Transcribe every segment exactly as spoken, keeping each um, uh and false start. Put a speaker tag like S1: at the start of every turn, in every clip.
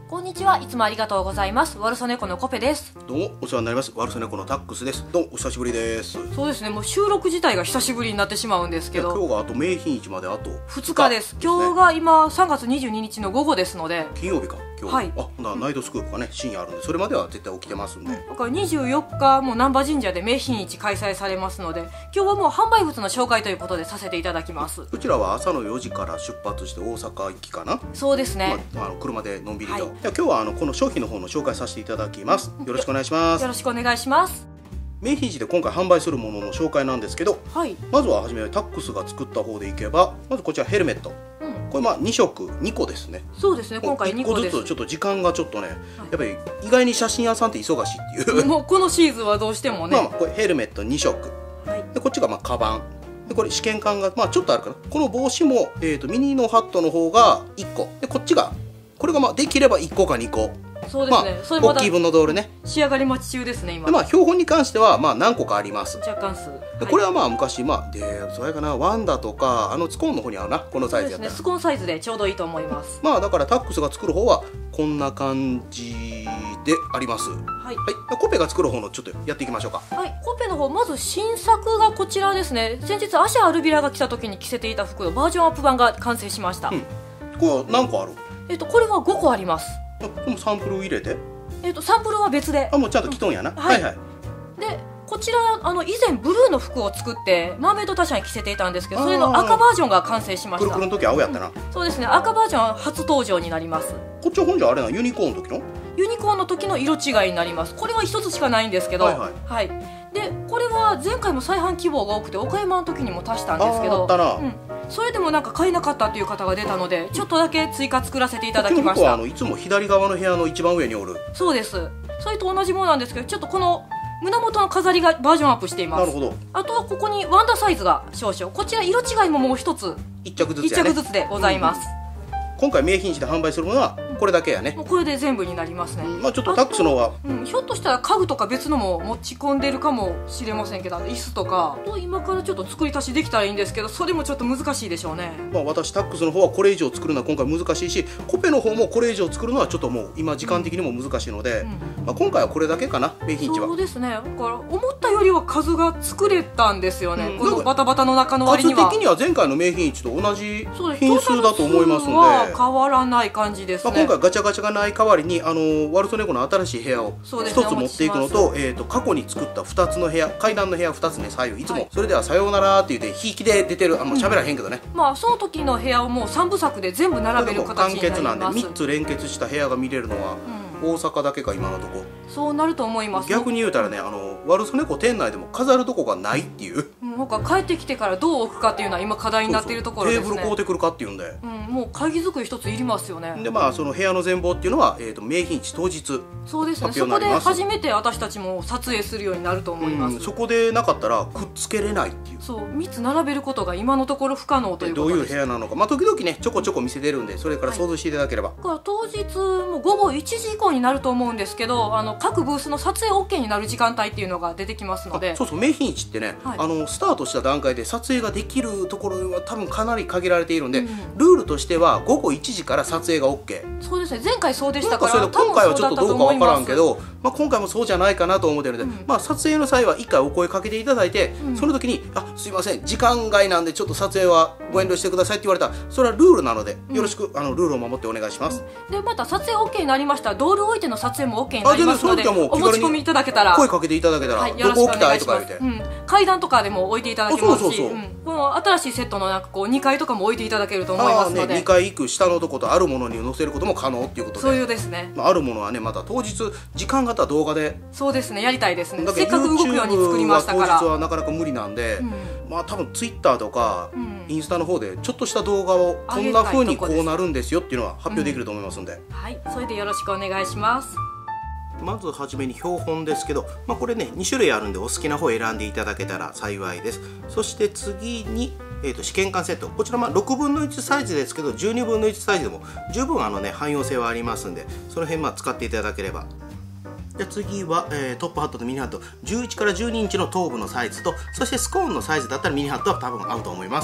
S1: こんにちは。いつもありがとうございます。ワルソネコのコペです。
S2: どうもお世話になります。ワルソネコのタックスです。どうもお久しぶりです。
S1: そうですね、もう収録自体が久しぶりになってしまうんですけど、
S2: 今日があと明品市まであと
S1: ふつかです。今日が今さんがつにじゅうににちの午後ですので、
S2: 金曜日か今日。
S1: はい、
S2: あ、ほなナイトスクープがね深夜あるんで、それまでは絶対起きてますんで、
S1: だからにじゅうよっかもう難波神社で明品市開催されますので、今日はもう販売物の紹介ということでさせていただきます。
S2: うちらは朝のよじから出発して大阪行きかな。
S1: そうですね、
S2: まあ、あの車でのんびりと、
S1: はい、
S2: 今日はあのこの商品の方の紹介させていただきます。よろしくお願いします。
S1: よろしくお願いします。
S2: 明品市で今回販売するものの紹介なんですけど、はい、まずは初めタックスが作った方でいけば、まずこちらヘルメット、うん、これまあにしょくにこですね。
S1: そうですね、今回にこです。
S2: いっこずつちょっと時間がちょっとね、はい、やっぱり意外に写真屋さんって忙しいっていう
S1: もうこのシーズンはどうしてもね、
S2: まあまあこれヘルメットにしょく、はい、でこっちがまあカバンで、これ試験管がまあちょっとあるかな。この帽子も、えー、とミニのハットの方がいっこで、こっちがこれがまあできればいっこかにこ。
S1: そうですね、
S2: まあ、
S1: それまだ
S2: 大きい分のドールね、
S1: 仕上がり待ち中ですね今。
S2: で、まあ、標本に関してはまあ何個かあります。
S1: 若干数、
S2: でこれはまあ昔、まあでそれかな、ワンダとかあのスコーンの方に合うな、このサイズやったら。
S1: そうですね、スコーンサイズでちょうどいいと思います。
S2: まあだからタックスが作る方はこんな感じであります。はい、はい、コペが作る方のちょっとやっていきましょうか。
S1: はい、コペの方、まず新作がこちらですね。先日アシャアルビラが来た時に着せていた服のバージョンアップ版が完成しました。うん、
S2: これ何個ある？
S1: えっとこれはごこあります。
S2: でもサンプル入れて、
S1: えっとサンプルは別で、
S2: あ、もうちゃんと着とんやな。うん、はいはい。
S1: でこちらあの以前ブルーの服を作ってマーメイド他社に着せていたんですけど、それの赤バージョンが完成しました。
S2: くるくるの時青やったな。
S1: そうですね、赤バージョン初登場になります。
S2: こっちは本じゃあれな、ユニコーンの時の
S1: ユニコーンの時の色違いになります。これは一つしかないんですけど、はいはい、はい、でこれは前回も再販希望が多くて岡山の時にも足したんですけど、
S2: あったな、うん、
S1: それでもなんか買えなかったという方が出たので、ちょっとだけ追加作らせていただきました。
S2: こっちの服はあのいつも左側の部屋の一番上におる。
S1: そうです、それと同じものなんですけど、ちょっとこの胸元の飾りがバージョンアップしています。
S2: なるほど。
S1: あとはここにワンダサイズが少々、こちら色違いももう一つ
S2: 一着ずつやね、
S1: 一着ずつでございます。
S2: うん、今回名品市で販売するものはこれだけやね。
S1: もうこれで全部になりますね。
S2: うん、まあちょっとタックスの方は、
S1: うん、ひょっとしたら家具とか別のも持ち込んでるかもしれませんけど、椅子とかと今からちょっと作り足しできたらいいんですけど、それもちょっと難しいでしょうね。
S2: まあ私タックスの方はこれ以上作るのは今回難しいし、コペの方もこれ以上作るのはちょっともう今時間的にも難しいので、うん、まあ今回はこれだけかな、名品市は。
S1: そうですね、だから思ったよりは数が作れたんですよね、うん、このバタバタの中の割には。
S2: 数的には前回の名品市と同じ品数だと思いますので、は
S1: 変わらない感じですね。
S2: まあ今回ガチャガチャがない代わりにあのワルソネコの新しい部屋を一つ持っていくのと、えーと過去に作ったふたつの部屋、階段の部屋ふたつね、左右いつも、はい、それではさようならって言ってひいきで出てる、あんま喋らへんけどね、
S1: うん、まあその時の部屋をもうさんぶさくで全部並べる形になります。
S2: 完結なんでみっつ連結した部屋が見れるのは、うん、大阪だけか今のとこ。
S1: そうなると思います。
S2: 逆に言うたらね、あのワルソネコ店内でも飾るとこがないっていう、
S1: なんか帰ってきてからどう置くかっていうのは今課題になっているところですね。
S2: テーブル買うてくるかっていうんで、
S1: うん、もう会議作り一ついりますよね。
S2: でまあその部屋の全貌っていうのは、えー、と名品市当日、
S1: そうですね、そこで初めて私たちも撮影するようになると思います。
S2: うん、そこでなかったらくっつけれないっていう、
S1: そうみっつ並べることが今のところ不可能ということです。
S2: どういう部屋なのか、まあ時々ねちょこちょこ見せてるんで、それから想像していただければ、はい、
S1: だから当日も午後いちじ以降になると思うんですけど、あの各ブースの撮影 OK になる時間帯っていうのが出てきますので。
S2: そうそう、名品市ってね、はい、あのスタートした段階で撮影ができるところは多分かなり限られているんで、うん、ルールとしてはごごいちじから撮影が OK。
S1: そうですね、前回そうでしたから、
S2: 今回はちょっとどうかわからんけど、まあ、今回もそうじゃないかなと思ってるので、うん、まあ、撮影の際はいっかいお声かけていただいて、うん、その時にあすいません時間外なんでちょっと撮影はご遠慮してくださいって言われたら、それはルールなのでよろしく、うん、あのルールを守ってお願いします。
S1: うん、でまた撮影 OK になりましたらドール置いての撮影も OK になりますので、お持ち込みいただけたら、
S2: 声かけていただけたら、はい、どこ置きたいとか言って、うん、
S1: 階段とかでも置いていただけますし、この新しいセットのなんかこうにかいとかも置いていただけると思いますので、
S2: ね、にかい行く下のとことあるものに載せることも可能っていうことで、
S1: そういうですね、
S2: まあ、あるものはねまた当日時間があったら動画で、
S1: そうですね、やりたいですね。せっかく動くように作りましたから。
S2: 当日はなかなか無理なんで、うん、まあ多分ツイッターとか、うん、インスタの方でちょっとした動画をこんな風にこうなるんですよっていうのは発表できると思いますんで、
S1: うん、はい、それでよろしくお願いします。
S2: まずはじめに標本ですけど、まあ、これねにしゅるいあるんでお好きな方を選んでいただけたら幸いです。そして次に、えー、と試験管セット、こちらまあろくぶんのいちサイズですけどじゅうにぶんのいちサイズでも十分あの、ね、汎用性はありますんで、その辺まあ使っていただければ。じゃあ次は、えー、トップハットとミニハット、じゅういちからじゅうにインチの頭部のサイズと、そしてスコーンのサイズだったらミニハットは多分合うと思います。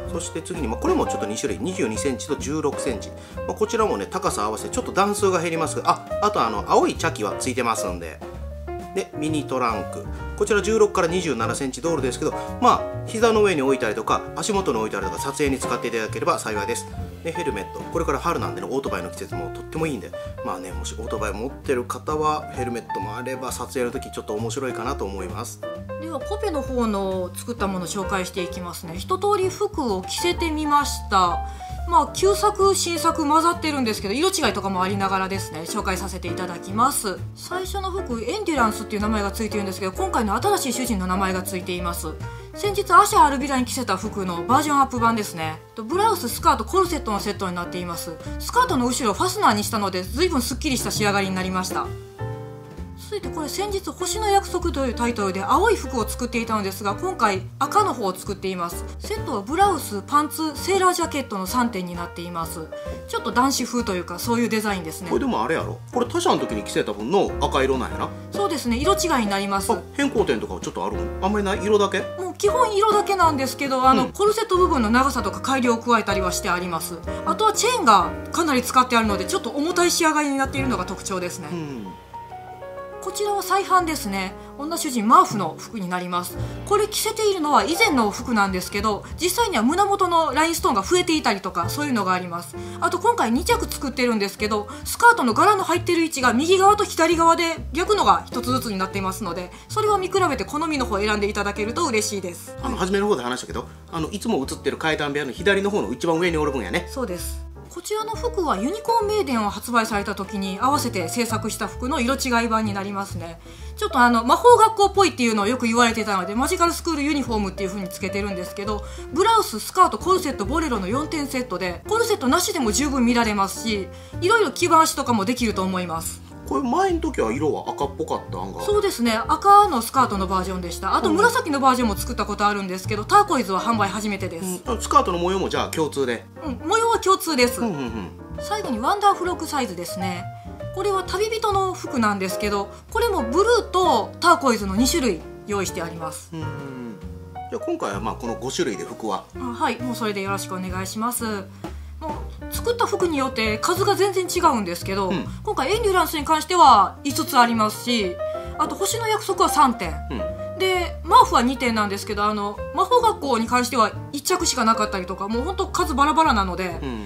S2: そして次に、まあ、これもちょっとに種類にじゅうにセンチとじゅうろくセンチ、まあ、こちらもね高さ合わせてちょっと段数が減りますが、ああとあの青い茶器はついてますんで。でミニトランク、こちらじゅうろくからにじゅうななセンチドールですけど、まあ膝の上に置いたりとか足元に置いたりとか撮影に使っていただければ幸いです。でヘルメット、これから春なんでね、オートバイの季節もとってもいいんで、まあね、もしオートバイ持ってる方はヘルメットもあれば撮影の時ちょっと面白いかなと思います。
S1: ではコペの方の作ったものを紹介していきますね。一通り服を着せてみました。まあ旧作新作混ざってるんですけど、色違いとかもありながらですね、紹介させていただきます。最初の服エンデュランスっていう名前がついてるんですけど、今回の新しい主人の名前がついています。先日アシャ・アルビラに着せた服のバージョンアップ版ですね。ブラウス、スカート、コルセットのセットになっています。スカートの後ろをファスナーにしたので随分すっきりした仕上がりになりました。続いてこれ先日星の約束というタイトルで青い服を作っていたのですが、今回赤の方を作っています。セットはブラウス、パンツ、セーラージャケットのさんてんになっています。ちょっと男子風というかそういうデザインですね。
S2: これでもあれやろ、これ他社の時に着せた分の赤色なんやな。
S1: そうですね、色違いになります。
S2: 変更点とかはちょっとあるの？あんまりない？色だけ？
S1: もう基本色だけなんですけど、あの、
S2: うん、
S1: コルセット部分の長さとか改良を加えたりはしてあります。あとはチェーンがかなり使ってあるのでちょっと重たい仕上がりになっているのが特徴ですね。うん、こちらは再販ですね。女主人マーフの服になります。これ着せているのは以前の服なんですけど、実際には胸元のラインストーンが増えていたりとかそういうのがあります。あと今回に着作ってるんですけど、スカートの柄の入ってる位置が右側と左側で逆のが一つずつになっていますので、それを見比べて好みの方を選んでいただけると嬉しいです。
S2: あの初めの方で話したけど、あのいつも映ってる階段部屋の左の方の一番上におる分やね。
S1: そうです。こちらの服はユニコーン名電を発売された時に合わせて制作した服の色違い版になりますね。ちょっとあの魔法学校っぽいっていうのをよく言われてたので、マジカルスクールユニフォームっていう風につけてるんですけど、ブラウス、スカート、コルセット、ボレロのよんてんセットで、コルセットなしでも十分見られますし、いろいろ着回しとかもできると思います。
S2: これ前の時は色は赤っぽかったんが。
S1: そうですね、赤のスカートのバージョンでした。あと紫のバージョンも作ったことあるんですけど、ターコイズは販売初めてです。
S2: うん、スカートの模様もじゃあ共通で。
S1: うん、模様は共通です。
S2: うんうんうん、
S1: 最後にワンダーフロックサイズですね。これは旅人の服なんですけど、これもブルーとターコイズのに種類用意してあります。
S2: うん、じゃあ今回はまあこのご種類で服は。
S1: あ、はい、もうそれでよろしくお願いします。もう作った服によって数が全然違うんですけど、うん、今回エンデュランスに関してはいつつありますし、あと星の約束はさんてん、うん、でマーフはにてんなんですけど、あの魔法学校に関してはいっ着しかなかったりとか、もうほんと数バラバラなので、うんうん、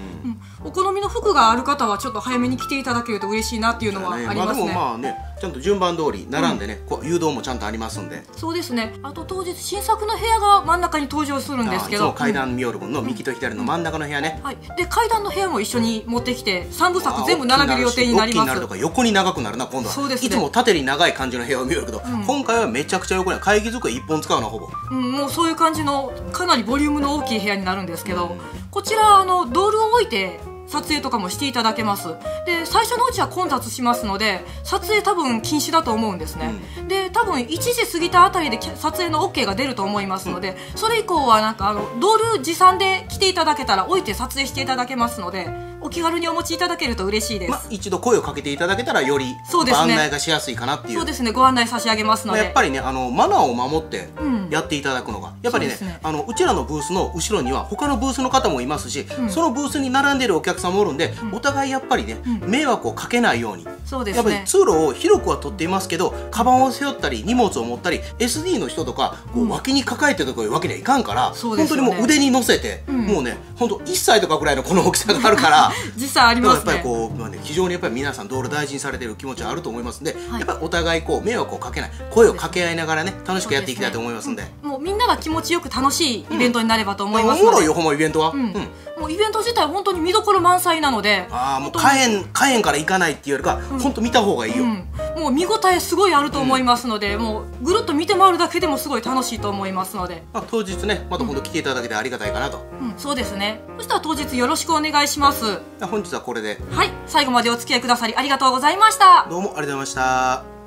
S1: お好みの服がある方はちょっと早めに着ていただけると嬉しいなっていうのはありますね。
S2: まあでもまあね、ちゃんと順番通り並んでね、うん、こう誘導もちゃんとありますんで。
S1: そうですね。あと当日新作の部屋が真ん中に登場するんですけど、
S2: いつも階段見よる分の右と左の真ん中の部屋ね、
S1: うん、はい、で階段の部屋も一緒に持ってきてさんぶさく全部並べる予定になります。
S2: 大きになるとか横に長くなるな今度は。
S1: そうですね、
S2: いつも縦に長い感じの部屋を見よるけど、うん、今回はめちゃくちゃ横に会議机いっぽん使うなほぼ、
S1: うん、もうそういう感じのかなりボリュームの大きい部屋になるんですけど、うん、こちらあのドールを置いて撮影とかもしていただけます。で最初のうちは混雑しますので撮影多分禁止だと思うんですね、うん、で多分いちじ過ぎたあたりで撮影の オーケー が出ると思いますので、うん、それ以降はなんかあのドール持参で来ていただけたら置いて撮影していただけますので、お気軽にお持ちいただけると嬉しいです。まあ、
S2: 一度声をかけていただけたらより案内がしやすいかなっていう。
S1: そうですね、ご案内差し上げますので、
S2: まあ、やっぱりねあのマナーを守ってやっていただくのが、うん、やっぱり ね, ねあのうちらのブースの後ろには他のブースの方もいますし、うん、そのブースに並んでいるお客さんもおるんで、うん、お互いやっぱりね、うん、迷惑をかけないように、
S1: そうですね、
S2: やっぱり通路を広くは取っていますけど、カバンを背負ったり荷物を持ったり エスディー の人とかこう脇に抱えてるところわけにはいかんから、うん、本当にもう腕に乗せて、うん、もうね本当いっさいとかぐらいのこの大きさがあるから
S1: 実際ありますね。
S2: やっぱりこう、まあね、非常にやっぱり皆さん道路大事にされている気持ちはあると思いますんで、はい、やっぱりお互いこう迷惑をかけない、声を掛け合いながらね楽しくやっていきたいと思いますんで、
S1: うん、もうみんなが気持ちよく楽しいイベントになればと思いますので、
S2: おもろいよほんまイベントは、うんうん、
S1: もうイベント自体本当に見どころ満載なので、
S2: あもう火炎火炎から行かないっていうよりか、うん、本当見た方がいいよ、うん、
S1: もう見応えすごいあると思いますので、うん、もうぐるっと見て回るだけでもすごい楽しいと思いますので、
S2: まあ、当日ねまた今度来ていただけてありがたいかなと、
S1: うんうん、そうですね。そしたら当日よろしくお願いします。
S2: 本日はこれで、
S1: はい、最後までお付き合いくださりありがとうございました。
S2: どうもありがとうございました。